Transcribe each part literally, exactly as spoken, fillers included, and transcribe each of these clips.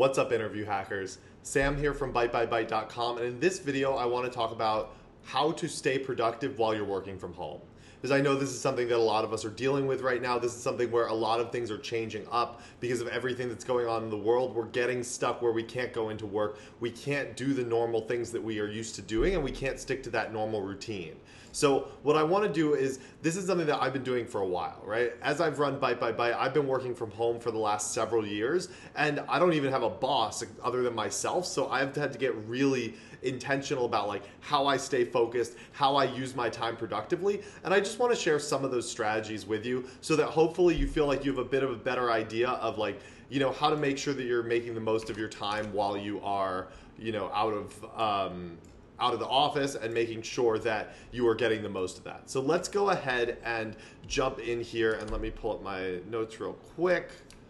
What's up, interview hackers? Sam here from byte by byte dot com, and in this video I want to talk about how to stay productive while you're working from home. Because I know this is something that a lot of us are dealing with right now. This is something where a lot of things are changing up because of everything that's going on in the world. We're getting stuck where we can't go into work. We can't do the normal things that we are used to doing, and we can't stick to that normal routine. So what I want to do is, this is something that I've been doing for a while, right? As I've run Byte by Byte, I've been working from home for the last several years, and I don't even have a boss other than myself, so I've had to get really intentional about like how I stay focused, how I use my time productively, and I just want to share some of those strategies with you so that hopefully you feel like you have a bit of a better idea of like, you know, how to make sure that you're making the most of your time while you are, you know, out of um, out of the office, and making sure that you are getting the most of that. So let's go ahead and jump in here, and let me pull up my notes real quick.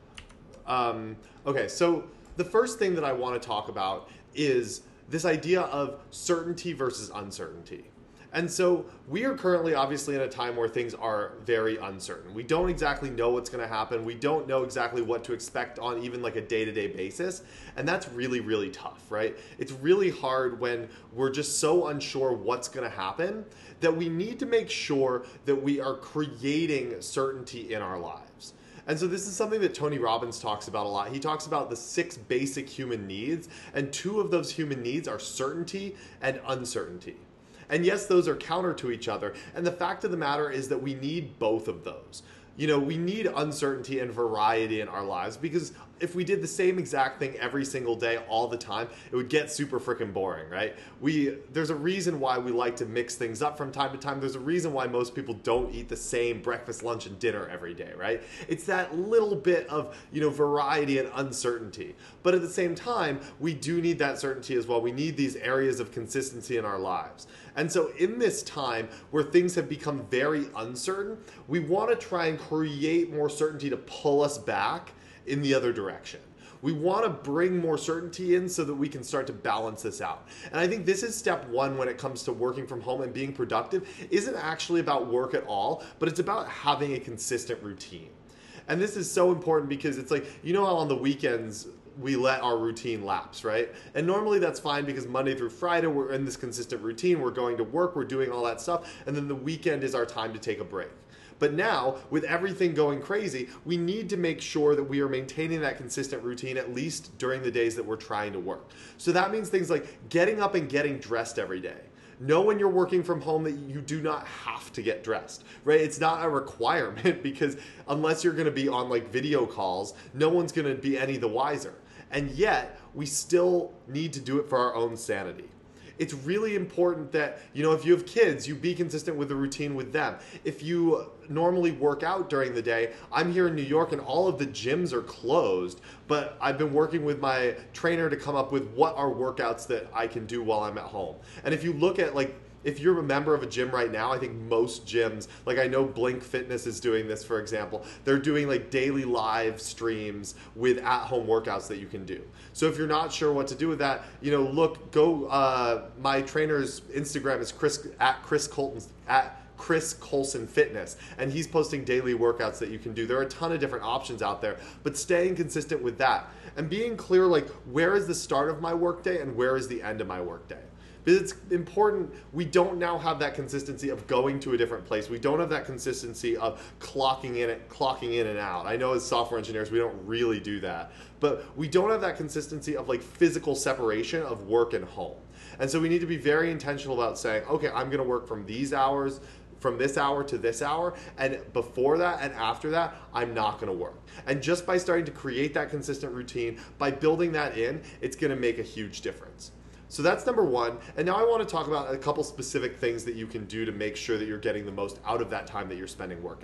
Um, okay, so the first thing that I want to talk about is this idea of certainty versus uncertainty. And so we are currently obviously in a time where things are very uncertain. We don't exactly know what's going to happen. We don't know exactly what to expect on even like a day-to-day basis. And that's really, really tough, right? It's really hard when we're just so unsure what's going to happen that we need to make sure that we are creating certainty in our lives. And so this is something that Tony Robbins talks about a lot. He talks about the six basic human needs, and two of those human needs are certainty and uncertainty. And yes, those are counter to each other. And the fact of the matter is that we need both of those. You know, we need uncertainty and variety in our lives, because if we did the same exact thing every single day all the time, it would get super freaking boring, right? We there's a reason why we like to mix things up from time to time. There's a reason why most people don't eat the same breakfast, lunch, and dinner every day, right? It's that little bit of, you know, variety and uncertainty. But at the same time, we do need that certainty as well. We need these areas of consistency in our lives. And so in this time where things have become very uncertain, we want to try and create more certainty to pull us back in the other direction. We want to bring more certainty in so that we can start to balance this out. And I think this is step one when it comes to working from home and being productive. Isn't actually about work at all, but it's about having a consistent routine. And this is so important because it's like, you know how on the weekends we let our routine lapse, right? And normally that's fine because Monday through Friday we're in this consistent routine, we're going to work, we're doing all that stuff, and then the weekend is our time to take a break. But now, with everything going crazy, we need to make sure that we are maintaining that consistent routine, at least during the days that we're trying to work. So that means things like getting up and getting dressed every day. Know when you're working from home that you do not have to get dressed, right? It's not a requirement, because unless you're gonna be on like video calls, no one's gonna be any the wiser. And yet, we still need to do it for our own sanity. It's really important that, you know, if you have kids, you be consistent with the routine with them. If you normally work out during the day, I'm here in New York and all of the gyms are closed, but I've been working with my trainer to come up with what are workouts that I can do while I'm at home. And if you look at like, if you're a member of a gym right now, I think most gyms, like I know Blink Fitness is doing this, for example. They're doing like daily live streams with at-home workouts that you can do. So if you're not sure what to do with that, you know, look, go, uh, my trainer's Instagram is Chris, at Chris Colton, at Chris Colson Fitness, and he's posting daily workouts that you can do. There are a ton of different options out there, but staying consistent with that and being clear, like, where is the start of my workday and where is the end of my workday? But it's important, we don't now have that consistency of going to a different place. We don't have that consistency of clocking in, clocking in and out. I know as software engineers, we don't really do that. But we don't have that consistency of like physical separation of work and home. And so we need to be very intentional about saying, okay, I'm gonna work from these hours, from this hour to this hour, and before that and after that, I'm not gonna work. And just by starting to create that consistent routine, by building that in, it's gonna make a huge difference. So that's number one. And now I want to talk about a couple specific things that you can do to make sure that you're getting the most out of that time that you're spending working.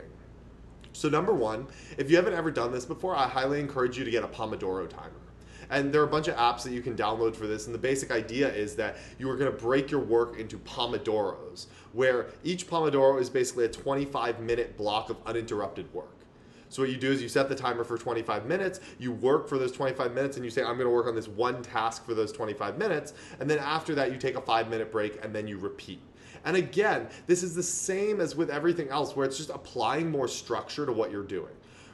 So number one, if you haven't ever done this before, I highly encourage you to get a Pomodoro timer. And there are a bunch of apps that you can download for this. And the basic idea is that you are going to break your work into Pomodoros, where each Pomodoro is basically a twenty-five minute block of uninterrupted work. So what you do is you set the timer for twenty-five minutes, you work for those twenty-five minutes, and you say, I'm going to work on this one task for those twenty-five minutes, and then after that you take a five minute break, and then you repeat. And again, this is the same as with everything else, where it's just applying more structure to what you're doing.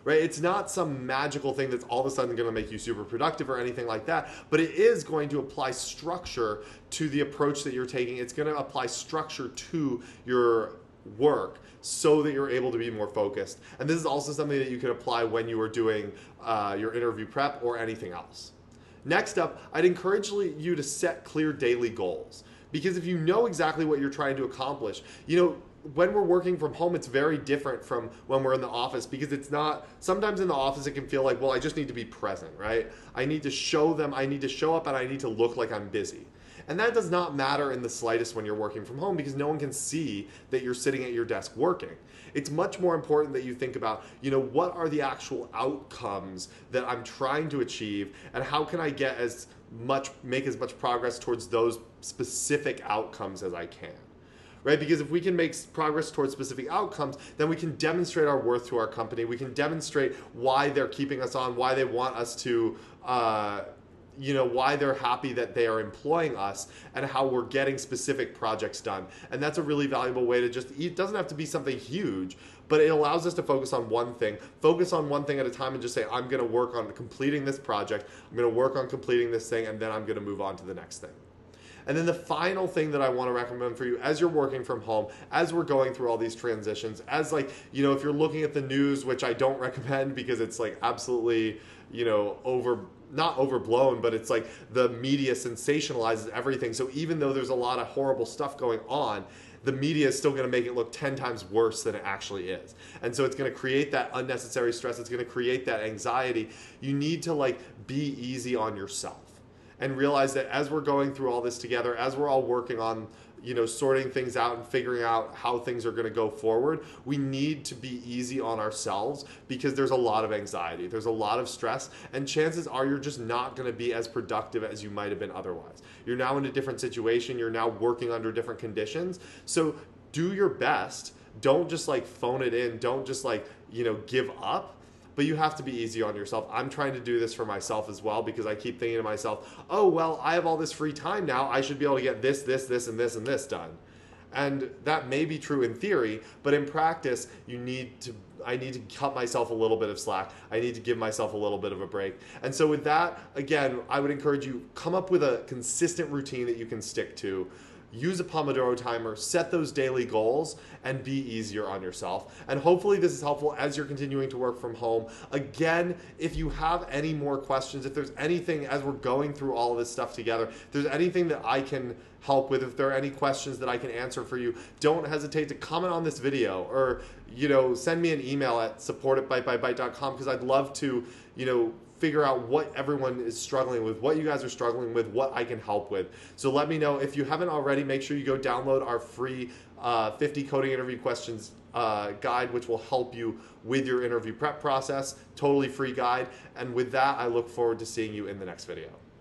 right? It's not some magical thing that's all of a sudden going to make you super productive or anything like that, but it is going to apply structure to the approach that you're taking. It's going to apply structure to your work so that you're able to be more focused. And this is also something that you can apply when you are doing uh, your interview prep or anything else. Next up, I'd encourage you to set clear daily goals, because if you know exactly what you're trying to accomplish, you know, when we're working from home, it's very different from when we're in the office, because it's not, sometimes in the office it can feel like, well, I just need to be present, right? I need to show them, I need to show up, and I need to look like I'm busy. And that does not matter in the slightest when you're working from home, because no one can see that you're sitting at your desk working. It's much more important that you think about, you know, what are the actual outcomes that I'm trying to achieve, and how can I get as much, make as much progress towards those specific outcomes as I can. Right? Because if we can make progress towards specific outcomes, then we can demonstrate our worth to our company. We can demonstrate why they're keeping us on, why they want us to, uh, you know, why they're happy that they are employing us, and how we're getting specific projects done. And that's a really valuable way to just, it doesn't have to be something huge, but it allows us to focus on one thing, focus on one thing at a time, and just say, I'm going to work on completing this project, I'm going to work on completing this thing, and then I'm going to move on to the next thing. And then the final thing that I want to recommend for you as you're working from home, as we're going through all these transitions, as like, you know, if you're looking at the news, which I don't recommend because it's like absolutely, you know, over, not overblown, but it's like the media sensationalizes everything. So even though there's a lot of horrible stuff going on, the media is still going to make it look ten times worse than it actually is. And so it's going to create that unnecessary stress. It's going to create that anxiety. You need to like be easy on yourself. And realize that as we're going through all this together, as we're all working on, you know, sorting things out and figuring out how things are going to go forward, we need to be easy on ourselves, because there's a lot of anxiety, there's a lot of stress, and chances are you're just not going to be as productive as you might have been otherwise. You're now in a different situation, you're now working under different conditions, so do your best. Don't just like phone it in, don't just like, you know, give up. But you have to be easy on yourself. I'm trying to do this for myself as well, because I keep thinking to myself, oh, well, I have all this free time now. I should be able to get this, this, this, and this, and this done. And that may be true in theory, but in practice, you need to, I need to cut myself a little bit of slack. I need to give myself a little bit of a break. And so with that, again, I would encourage you, come up with a consistent routine that you can stick to. Use a Pomodoro timer, set those daily goals, and be easier on yourself. And hopefully this is helpful as you're continuing to work from home. Again, if you have any more questions, if there's anything as we're going through all of this stuff together, if there's anything that I can help with, if there are any questions that I can answer for you, don't hesitate to comment on this video, or, you know, send me an email at support at byte by byte dot com, because I'd love to, you know, figure out what everyone is struggling with, what you guys are struggling with, what I can help with. So let me know. If you haven't already, make sure you go download our free uh, fifty coding interview questions uh, guide, which will help you with your interview prep process. Totally free guide. And with that, I look forward to seeing you in the next video.